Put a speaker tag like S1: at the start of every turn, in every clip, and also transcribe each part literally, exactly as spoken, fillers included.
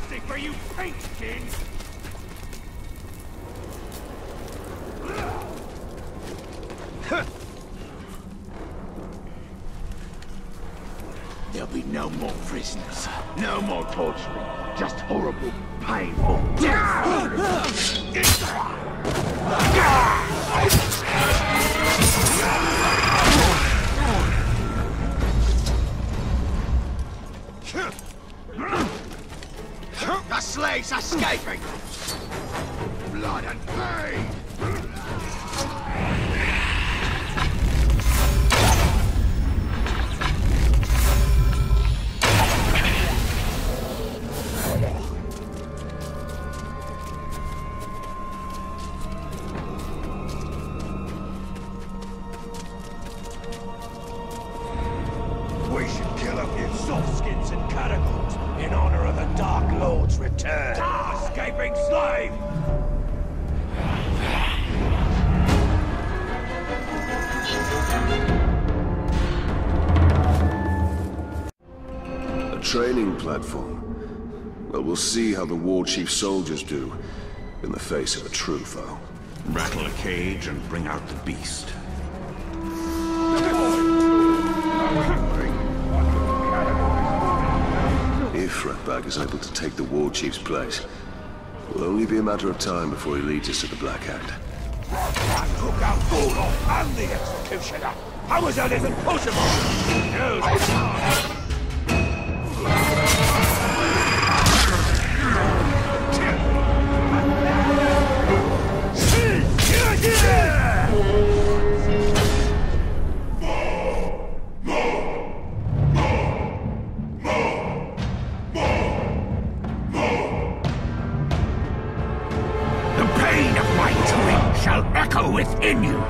S1: mercy for you paint-skins!
S2: There'll be no more prisoners, no more torturing, just horrible, painful death! The slaves are escaping! Blood and pain!
S1: We should kill a few softskins and catacombs in honor of the Dark Lord's return. Escaping slave!
S3: A training platform. Well, we'll see how the War Chief soldiers do in the face of a true foe.
S4: Rattle a cage and bring out the beast.
S3: If Ratbag is able to take the War Chief's place, it will only be a matter of time before he leads us to the Black Hand.
S1: I took out Gordon and the executioner! How is that even possible? No,
S2: Shall echo within you.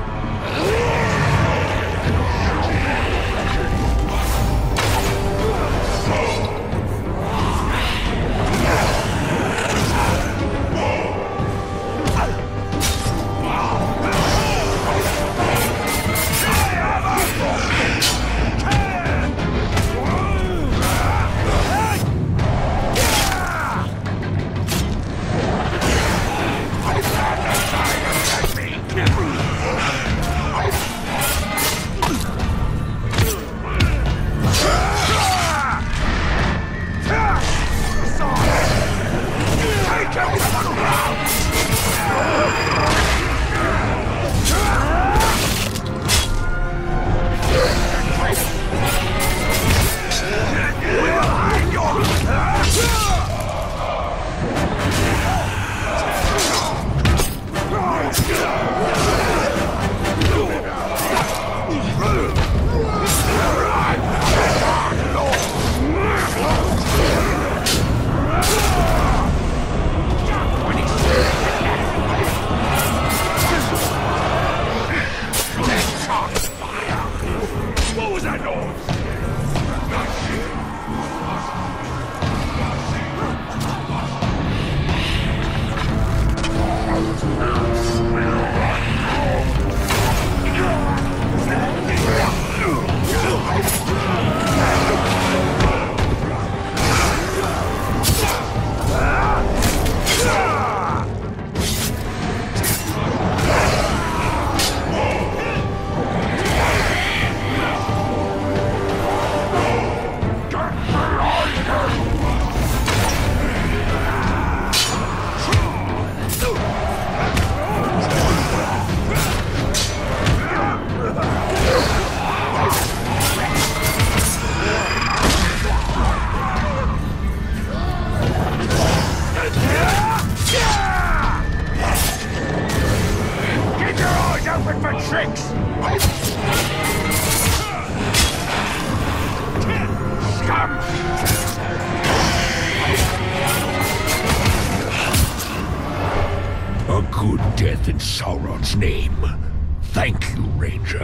S2: A good death in Sauron's name. Thank you, Ranger.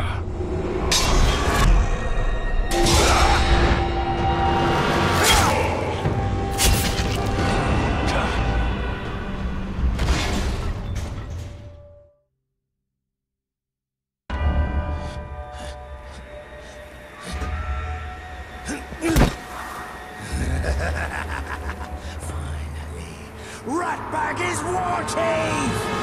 S5: Fine.
S1: Ratbag is war chief!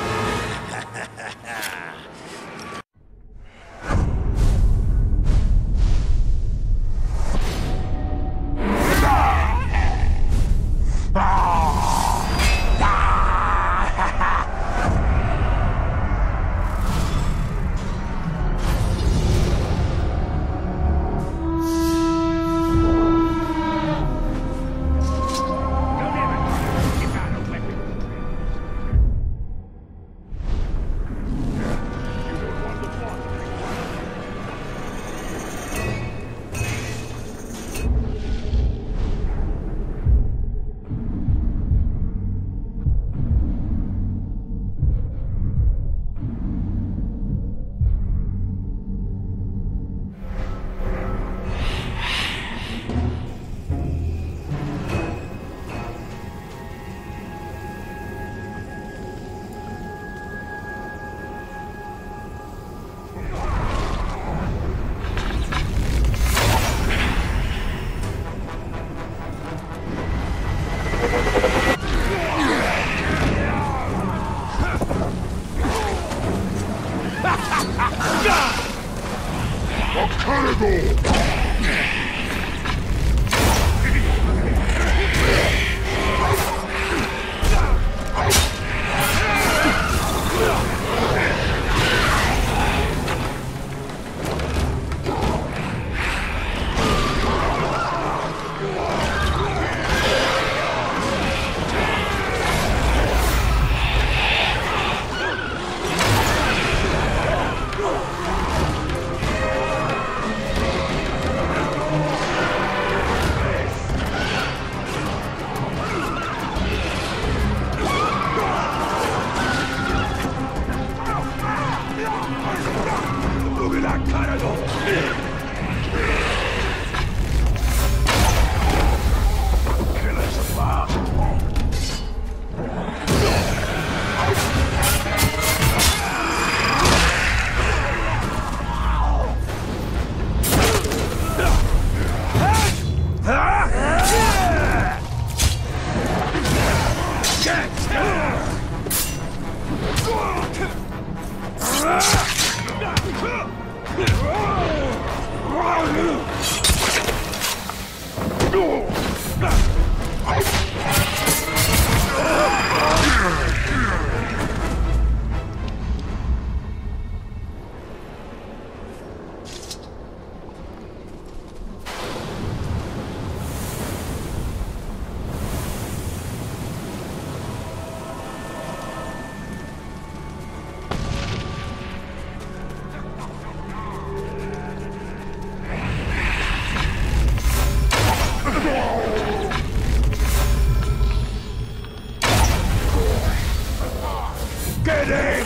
S2: Get in!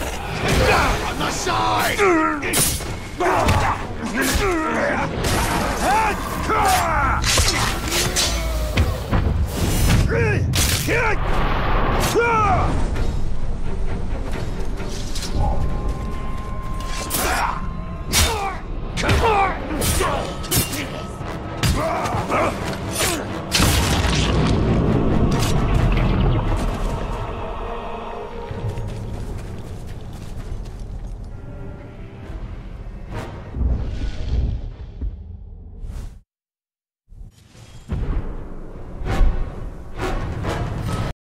S2: On the side!